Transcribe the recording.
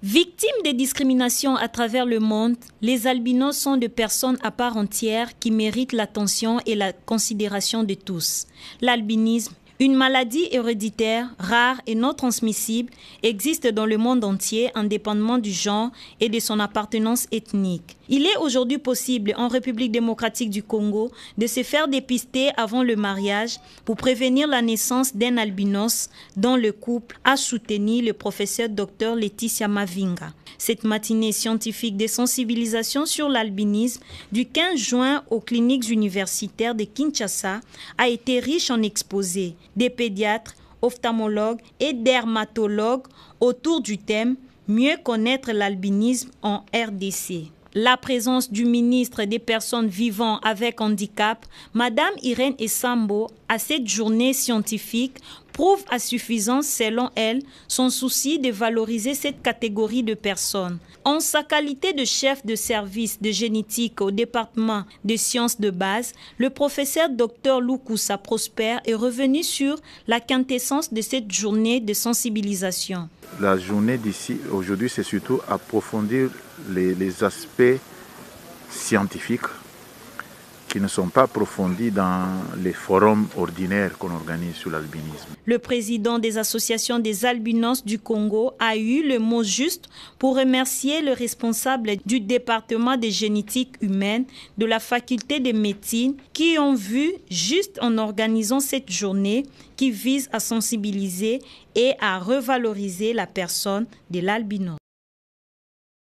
Victimes des discriminations à travers le monde, les albinos sont des personnes à part entière qui méritent l'attention et la considération de tous. L'albinisme, une maladie héréditaire, rare et non transmissible, existe dans le monde entier indépendamment du genre et de son appartenance ethnique. Il est aujourd'hui possible en République démocratique du Congo de se faire dépister avant le mariage pour prévenir la naissance d'un albinos dont le couple a soutenu le professeur Dr Laetitia Mavinga. Cette matinée scientifique de sensibilisation sur l'albinisme du 15 juin aux cliniques universitaires de Kinshasa a été riche en exposés des pédiatres, ophtalmologues et dermatologues autour du thème « Mieux connaître l'albinisme en RDC ». La présence du ministre des Personnes vivant avec handicap, Madame Irène Essambo, à cette journée scientifique prouve à suffisance, selon elle, son souci de valoriser cette catégorie de personnes. En sa qualité de chef de service de génétique au département des sciences de base, le professeur Dr Lukusa Prosper est revenu sur la quintessence de cette journée de sensibilisation. La journée d'ici aujourd'hui, c'est surtout approfondir les aspects scientifiques qui ne sont pas approfondis dans les forums ordinaires qu'on organise sur l'albinisme. Le président des associations des albinos du Congo a eu le mot juste pour remercier le responsable du département de génétique humaine de la faculté de médecine qui ont vu juste en organisant cette journée qui vise à sensibiliser et à revaloriser la personne de l'albinos.